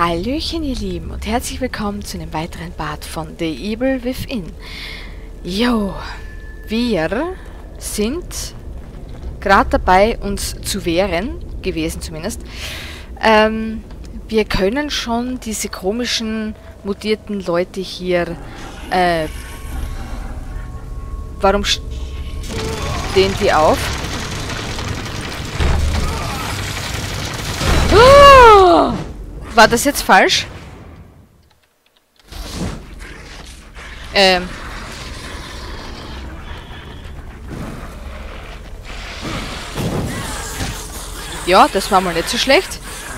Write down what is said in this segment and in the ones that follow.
Hallöchen ihr Lieben und herzlich willkommen zu einem weiteren Part von The Evil Within. Jo, wir sind gerade dabei, uns zu wehren, gewesen zumindest. Wir können schon diese komischen, mutierten Leute hier, warum stehen die auf? Oh! War das jetzt falsch? Ja, das war mal nicht so schlecht.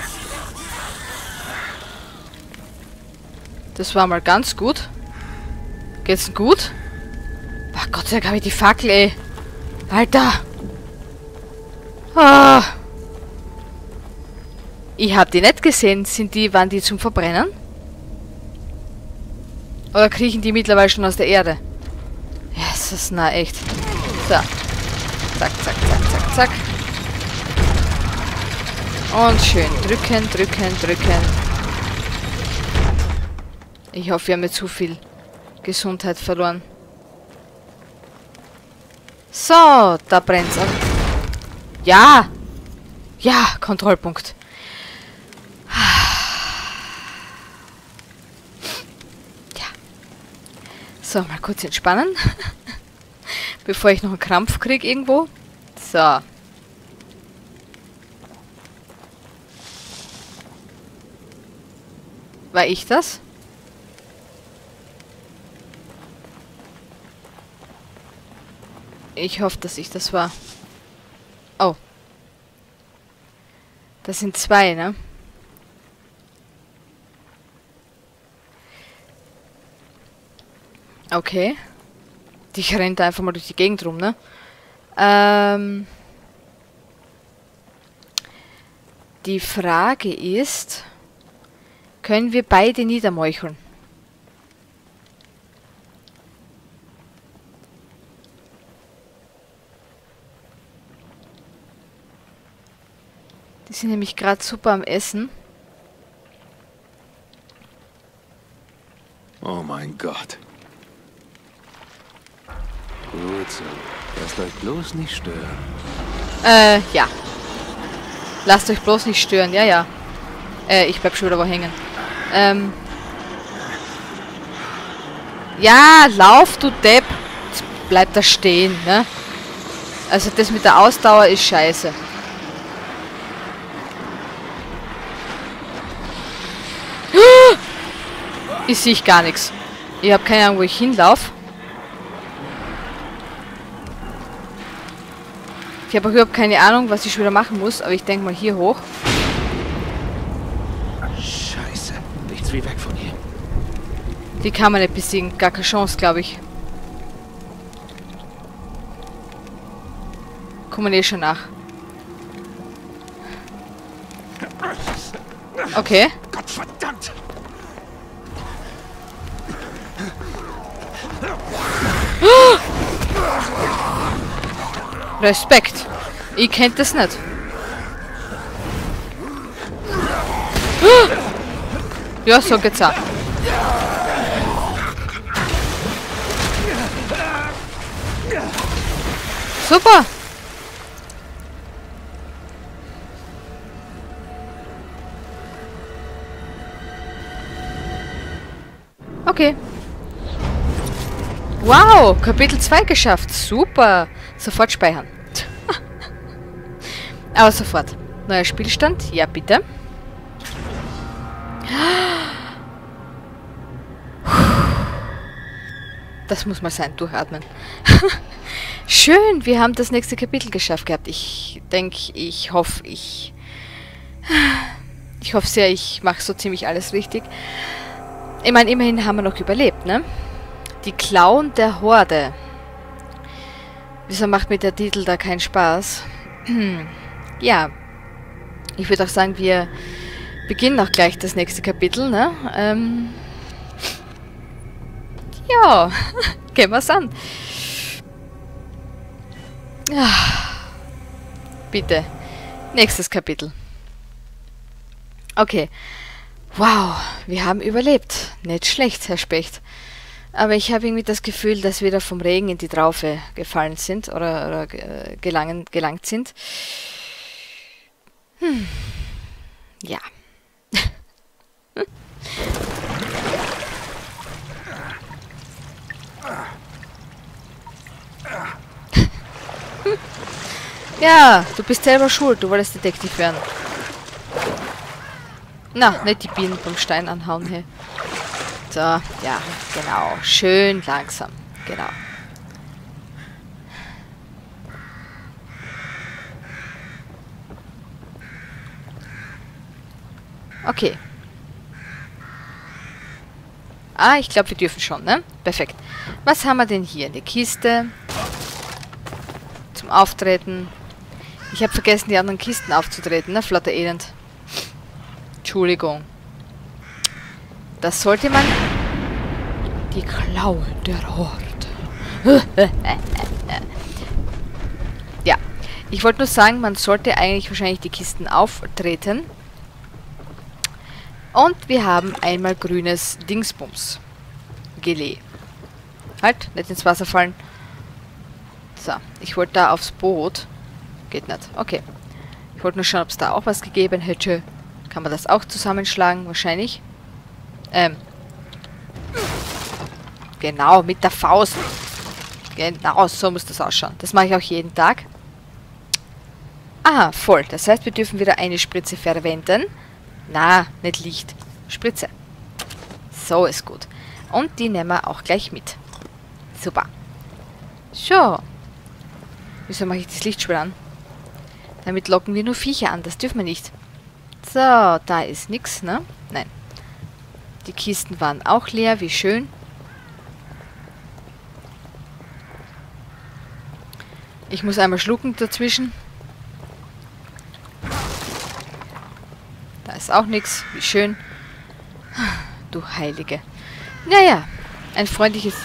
Das war mal ganz gut. Geht's denn gut? Ach Gott sei Dank habe ich die Fackel, ey. Alter. Ah. Ich hab die nicht gesehen. Waren die zum Verbrennen? Oder kriechen die mittlerweile schon aus der Erde? Jesus, na echt. So. Zack, zack, zack, zack, zack. Und schön drücken, drücken, drücken. Ich hoffe, wir haben nicht zu viel Gesundheit verloren. So, da brennt's auch. Ja! Ja, Kontrollpunkt. So, mal kurz entspannen. Bevor ich noch einen Krampf kriege irgendwo. So. War ich das? Ich hoffe, dass ich das war. Oh. Das sind zwei, ne? Okay. Die rennt einfach mal durch die Gegend rum, ne? Die Frage ist, können wir beide niedermeucheln? Die sind nämlich gerade super am Essen. Oh mein Gott. Gut so. Lasst euch bloß nicht stören. Ja. Lasst euch bloß nicht stören, ja, ja. Ich bleib schon wieder wo hängen. Ja, lauf, du Depp. Jetzt bleibt da stehen, ne? Also das mit der Ausdauer ist scheiße. Ich sehe gar nichts. Ich habe keine Ahnung, wo ich hinlaufe. Ich habe auch überhaupt keine Ahnung, was ich schon wieder machen muss, aber ich denke mal hier hoch. Scheiße. Nichts wie weg von hier. Die kann man nicht besiegen. Gar keine Chance, glaube ich. Kommen wir eh schon nach. Okay. Gottverdammt! Respekt. Ich kennt das nicht. Ja, so geht's auch. Super. Okay. Wow, Kapitel 2 geschafft. Super. Sofort speichern. Aber sofort. Neuer Spielstand. Ja, bitte. Das muss mal sein. Durchatmen. Schön, wir haben das nächste Kapitel geschafft gehabt. Ich denke, ich hoffe sehr, ich mache so ziemlich alles richtig. Ich meine, immerhin haben wir noch überlebt, ne? Die Klauen der Horde. Wieso macht mir der Titel da keinen Spaß? Ja. Ich würde auch sagen, wir beginnen auch gleich das nächste Kapitel, ne? Ja. Gehen wir's an. Bitte. Nächstes Kapitel. Okay. Wow, wir haben überlebt. Nicht schlecht, Herr Specht. Aber ich habe irgendwie das Gefühl, dass wir da vom Regen in die Traufe gefallen sind oder gelangt sind. Ja. Ja, du bist selber schuld. Du wolltest Detektiv werden. Na, nicht die Bienen beim Stein anhauen, hey. So, ja, genau. Schön langsam. Genau. Okay. Ah, ich glaube, wir dürfen schon, ne? Perfekt. Was haben wir denn hier? Eine Kiste. Zum Auftreten. Ich habe vergessen, die anderen Kisten aufzutreten, ne? Flotter Elend. Entschuldigung. Das sollte man... Die Klaue der Horde. Ja. Ich wollte nur sagen, man sollte eigentlich wahrscheinlich die Kisten auftreten. Und wir haben einmal grünes Dingsbums. Gelee. Halt, nicht ins Wasser fallen. So, ich wollte da aufs Boot. Geht nicht. Okay. Ich wollte nur schauen, ob es da auch was gegeben hätte. Kann man das auch zusammenschlagen? Wahrscheinlich. Genau, mit der Faust. Genau, so muss das ausschauen. Das mache ich auch jeden Tag. Aha, voll. Das heißt, wir dürfen wieder eine Spritze verwenden. Na, nicht Licht. Spritze. So ist gut. Und die nehmen wir auch gleich mit. Super. So. Wieso mache ich das Lichtspiel an? Damit locken wir nur Viecher an. Das dürfen wir nicht. So, da ist nichts, ne? Nein. Die Kisten waren auch leer. Wie schön. Ich muss einmal schlucken dazwischen. Da ist auch nichts. Wie schön. Du Heilige. Naja, ein freundliches...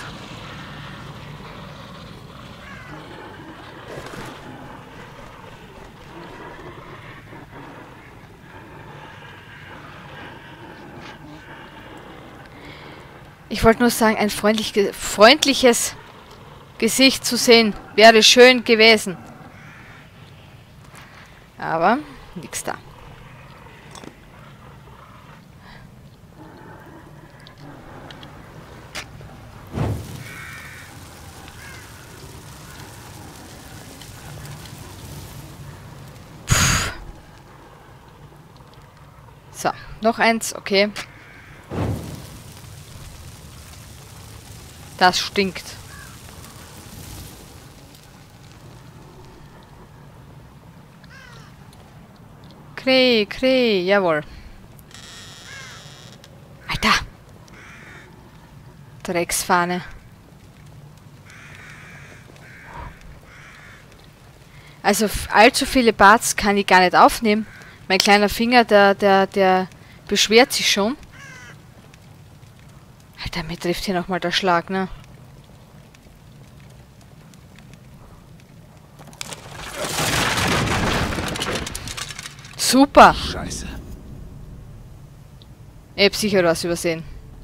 Ich wollte nur sagen, ein freundliches Gesicht zu sehen wäre schön gewesen. Aber nichts da. So, noch eins, okay. Das stinkt. Krähe, jawohl. Alter! Drecksfahne. Also allzu viele Parts kann ich gar nicht aufnehmen. Mein kleiner Finger, der beschwert sich schon. Alter, mir trifft hier nochmal der Schlag, ne? Super! Scheiße. Ich hab sicher was übersehen.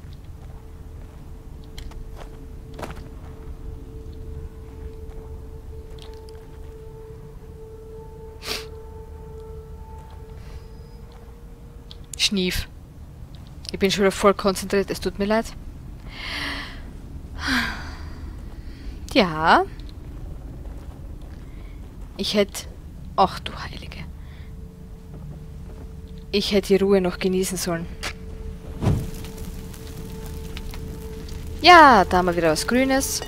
Schnief. Ich bin schon wieder voll konzentriert, es tut mir leid. Ja. Ich hätte... Ach du Heilige. Ich hätte die Ruhe noch genießen sollen. Ja, da haben wir wieder was Grünes.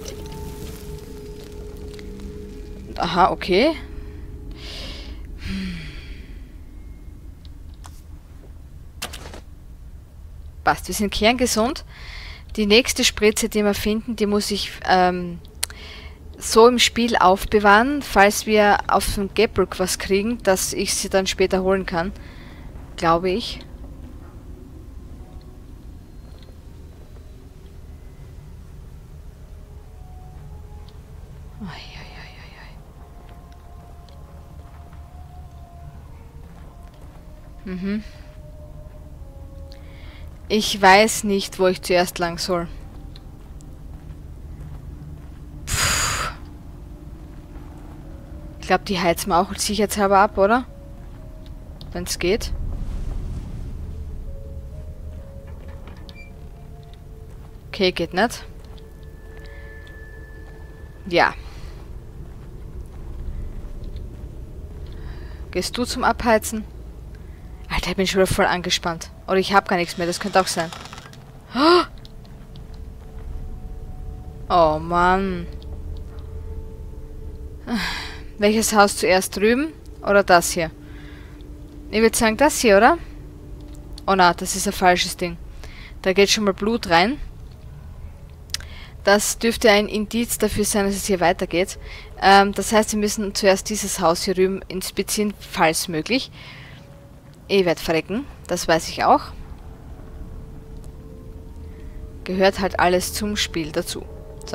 Aha, okay. Passt, wir sind kerngesund. Die nächste Spritze, die wir finden, die muss ich so im Spiel aufbewahren, falls wir auf dem Gabrick was kriegen, dass ich sie dann später holen kann. Glaube ich. Mhm. Ich weiß nicht, wo ich zuerst lang soll. Puh. Ich glaube, die heizen wir auch sicherheitshalber ab, oder? Wenn es geht. Okay, geht nicht. Ja. Gehst du zum Abheizen? Alter, ich bin schon wieder voll angespannt. Oder ich habe gar nichts mehr, das könnte auch sein. Oh Mann. Welches Haus zuerst drüben? Oder das hier? Ich würde sagen, das hier, oder? Oh na, das ist ein falsches Ding. Da geht schon mal Blut rein. Das dürfte ein Indiz dafür sein, dass es hier weitergeht. Das heißt, wir müssen zuerst dieses Haus hier drüben inspizieren, falls möglich. Ich werde verrecken, das weiß ich auch. Gehört halt alles zum Spiel dazu. So.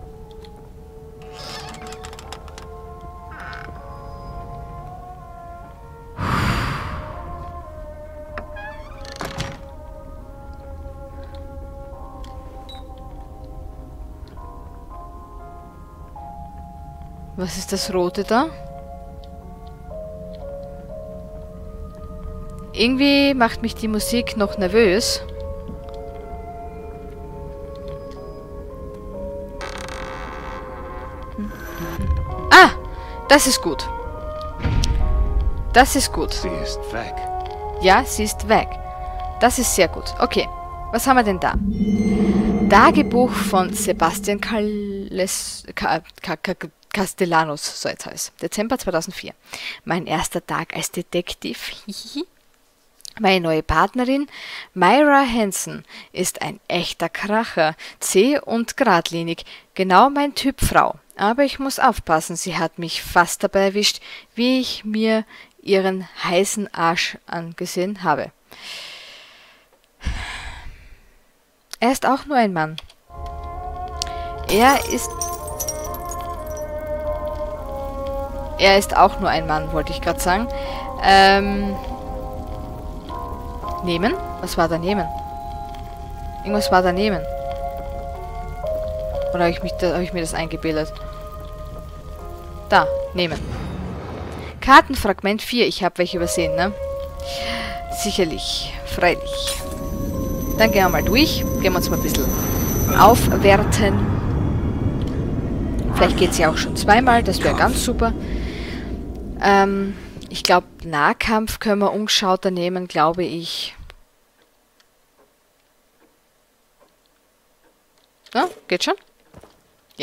Was ist das Rote da? Irgendwie macht mich die Musik noch nervös. Ah! Das ist gut. Das ist gut. Sie ist weg. Ja, sie ist weg. Das ist sehr gut. Okay, was haben wir denn da? Tagebuch von Sebastian Castellanos, so jetzt heißt es. Dezember 2004. Mein erster Tag als Detektiv. Meine neue Partnerin, Myra Hansen, ist ein echter Kracher, zäh und geradlinig, genau mein Typ Frau. Aber ich muss aufpassen, sie hat mich fast dabei erwischt, wie ich mir ihren heißen Arsch angesehen habe. Er ist auch nur ein Mann. Er ist auch nur ein Mann, wollte ich gerade sagen. Nehmen? Was war da nehmen? Irgendwas war da nehmen. Oder habe ich mir das eingebildet? Da, nehmen. Kartenfragment 4. Ich habe welche übersehen, ne? Sicherlich. Freilich. Dann gehen wir mal durch. Gehen wir uns mal ein bisschen aufwerten. Vielleicht geht es ja auch schon zweimal. Das wäre ganz super. Ich glaube, Nahkampf können wir ungeschauter nehmen, glaube ich. Ja, geht schon? Ja.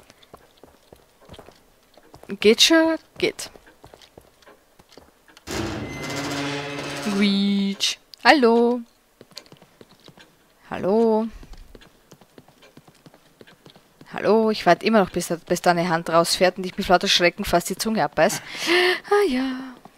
Geht schon? Geht. Reach. Hallo. Hallo. Hallo, ich warte immer noch, bis da eine Hand rausfährt und ich mich lauter Schrecken fast die Zunge abbeiß. Ah ja.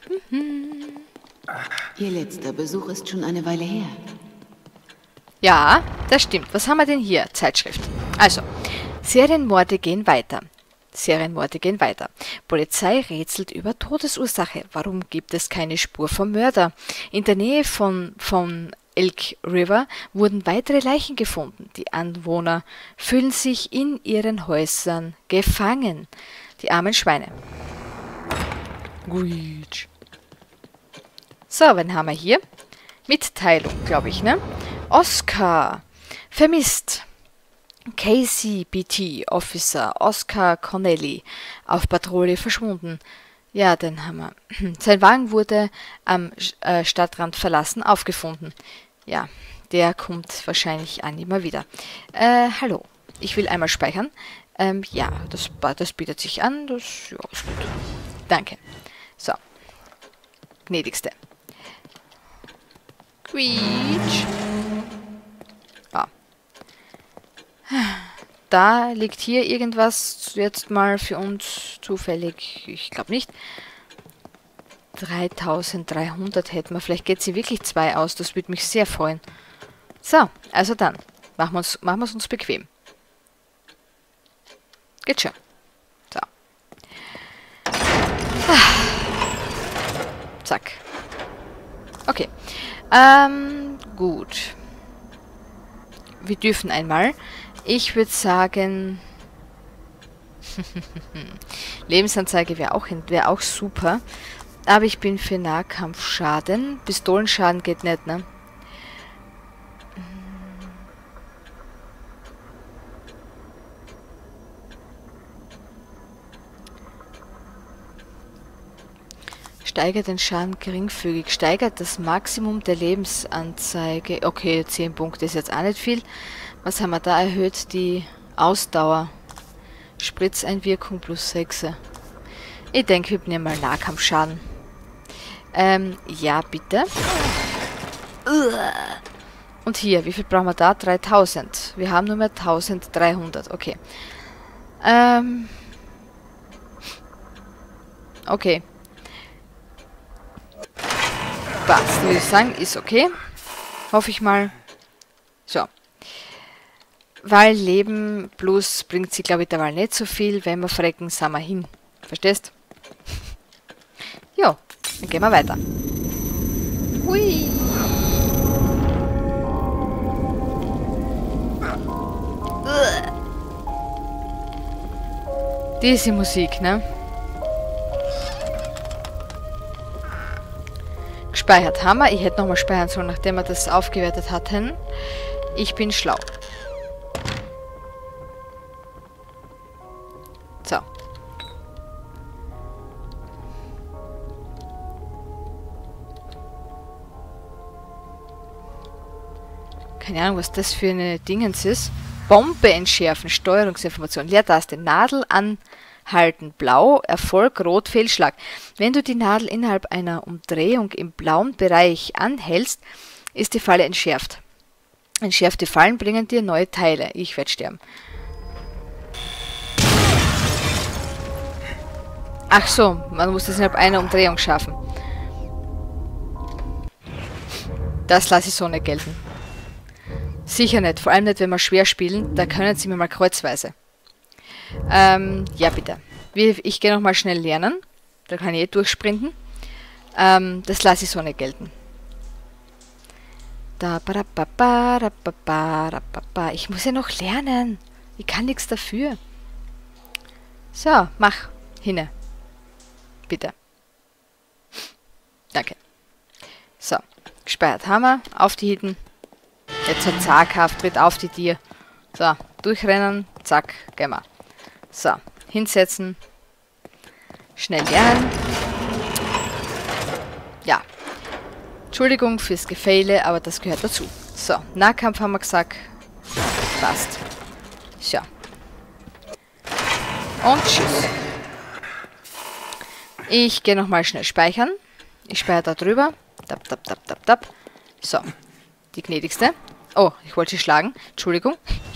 Ihr letzter Besuch ist schon eine Weile her. Ja, das stimmt. Was haben wir denn hier? Zeitschrift. Also, Serienmorde gehen weiter. Serienmorde gehen weiter. Polizei rätselt über Todesursache. Warum gibt es keine Spur vom Mörder? In der Nähe von Elk River wurden weitere Leichen gefunden. Die Anwohner fühlen sich in ihren Häusern gefangen. Die armen Schweine. Gut. So, wen haben wir hier? Mitteilung, glaube ich, ne? Oscar. Vermisst. KCBT Officer Oscar Connelly auf Patrouille verschwunden. Ja, den haben wir. Sein Wagen wurde am Stadtrand verlassen, aufgefunden. Ja, der kommt wahrscheinlich an immer wieder. Hallo, ich will einmal speichern. Ja, das bietet sich an. Das ja, ist gut. Danke. So. Gnädigste. Quietsch. Ah. Da liegt hier irgendwas jetzt mal für uns zufällig. Ich glaube nicht. 3300 hätten wir. Vielleicht geht sie wirklich 2 aus. Das würde mich sehr freuen. So, also dann. Machen wir es uns bequem. Geht schon. So. Zack. Okay. Gut. wir dürfen einmal. Ich würde sagen... Lebensanzeige wäre auch super. Aber ich bin für Nahkampfschaden. Pistolenschaden geht nicht, ne? Steigert den Schaden geringfügig. Steigert das Maximum der Lebensanzeige. Okay, 10 Punkte ist jetzt auch nicht viel. Was haben wir da erhöht? Die Ausdauer. Spritzeinwirkung plus 6. Ich denke, wir nehmen mal Nahkampfschaden. Ja, bitte. Und hier, wie viel brauchen wir da? 3000. Wir haben nur mehr 1300. Okay. Okay. Passt, würde ich sagen, ist okay. Hoffe ich mal. So. Weil Leben plus bringt sie, glaube ich, derweil nicht so viel. Wenn wir frecken, sind wir hin. Verstehst? Jo, dann gehen wir weiter. Hui. Diese Musik, ne? Gespeichert haben wir. Ich hätte nochmal speichern sollen, nachdem wir das aufgewertet hatten. Ich bin schlau. So. Keine Ahnung, was das für eine Dingens ist. Bombe entschärfen, Steuerungsinformation, Leertaste, Nadel anhalten, blau, Erfolg, rot, Fehlschlag. Wenn du die Nadel innerhalb einer Umdrehung im blauen Bereich anhältst, ist die Falle entschärft. Entschärfte Fallen bringen dir neue Teile. Ich werde sterben. Ach so, man muss das innerhalb einer Umdrehung schaffen. Das lasse ich so nicht gelten. Sicher nicht, vor allem nicht, wenn wir schwer spielen. Da können sie mir mal kreuzweise. Ja, bitte. Ich gehe nochmal schnell lernen. Da kann ich durchsprinten. Das lasse ich so nicht gelten. Ich muss ja noch lernen. Ich kann nichts dafür. So, mach. Hinne. Bitte. Danke. So, gespeichert haben wir. Auf die Hitten. Jetzt hat zaghaft, tritt auf die Tier. So, durchrennen. Zack, gehen wir. So, hinsetzen. Schnell lernen. Ja. Entschuldigung fürs Gefehle, aber das gehört dazu. So, Nahkampf haben wir gesagt. Passt. So. Und tschüss. Ich gehe nochmal schnell speichern. Ich speichere da drüber. Tap, tap, tap, tap, tap. So. Die gnädigste. Oh, ich wollte sie schlagen. Entschuldigung.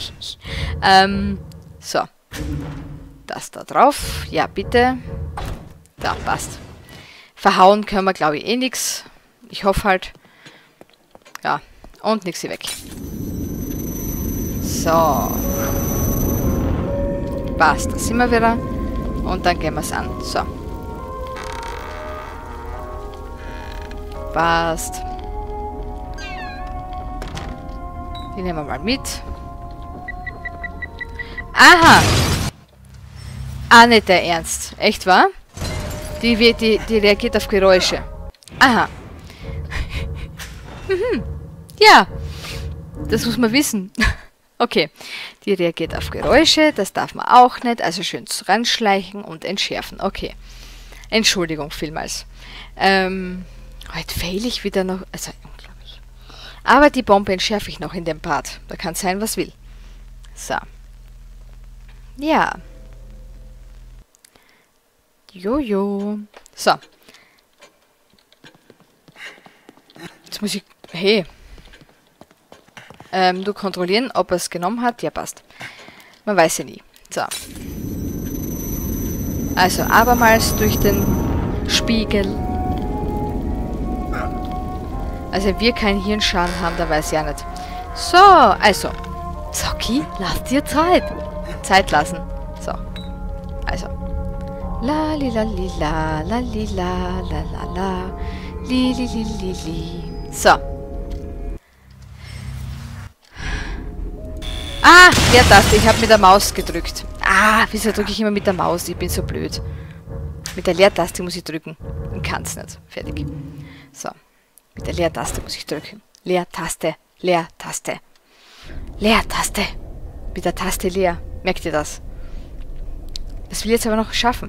So. Das da drauf. Ja, bitte. Da, passt. Verhauen können wir, glaube ich, eh nichts. Ich hoffe halt. Ja. Und nix hier weg. So. Passt. Da sind wir wieder. Und dann gehen wir es an. So. Passt. Die nehmen wir mal mit. Aha! Ah, nicht der Ernst. Echt, wahr? Die reagiert auf Geräusche. Aha. Ja. Das muss man wissen. Okay. Die reagiert auf Geräusche. Das darf man auch nicht. Also schön ranschleichen und entschärfen. Okay. Entschuldigung vielmals. Heute fehle ich wieder noch. Also, unglaublich. Aber die Bombe entschärfe ich noch in dem Part. Da kann sein, was will. So. Ja. Jojo. So. Jetzt muss ich... Hey. Du kontrollieren, ob er es genommen hat. Ja, passt. Man weiß ja nie. So. Also, abermals durch den Spiegel. Also, wir keinen Hirnschaden haben, da weiß ich ja nicht. So, also. Zocki, lass dir Zeit. Zeit lassen. So. Also. La li la li la la li la la la la li li li li li. So. Ah, Leertaste. Ich habe mit der Maus gedrückt. Ah, wieso drücke ich immer mit der Maus? Ich bin so blöd. Mit der Leertaste muss ich drücken. Ich kann es nicht. Fertig. So. Mit der Leertaste muss ich drücken. Leertaste. Leertaste. Leertaste. Mit der Taste leer. Merkt ihr das? Das will ich jetzt aber noch schaffen.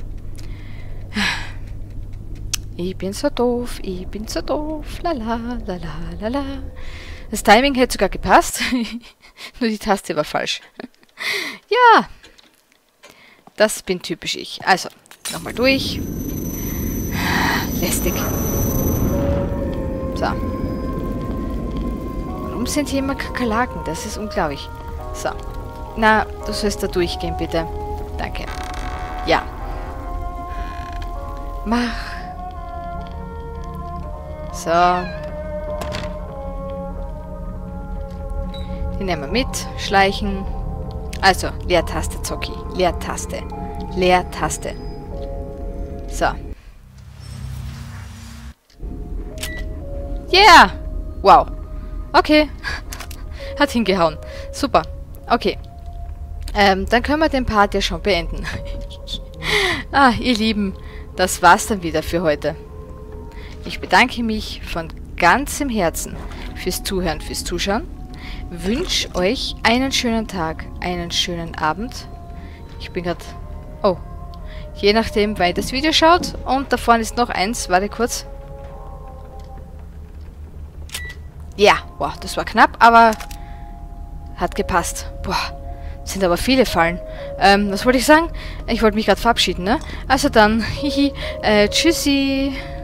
Ich bin so doof. Ich bin so doof. Lala, lala, lala. Das Timing hätte sogar gepasst. Nur die Taste war falsch. Ja. Das bin typisch ich. Also, nochmal durch. Lästig. So. Warum sind hier immer Kakerlaken? Das ist unglaublich. So. Na, du sollst da durchgehen, bitte. Danke. Ja. Mach. So. Die nehmen wir mit. Schleichen. Also, Leertaste, Zocki. Leertaste. Leertaste. So. Yeah! Wow. Okay. Hat hingehauen. Super. Okay. Dann können wir den Part ja schon beenden. Ah, ihr Lieben, das war's dann wieder für heute. Ich bedanke mich von ganzem Herzen fürs Zuhören, fürs Zuschauen. Wünsche euch einen schönen Tag, einen schönen Abend. Ich bin gerade... Oh. Je nachdem, wann ihr das Video schaut. Und da vorne ist noch eins. Warte kurz. Ja, wow, das war knapp, aber hat gepasst. Boah, sind aber viele Fallen. Was wollte ich sagen? Ich wollte mich gerade verabschieden, ne? Also dann, tschüssi.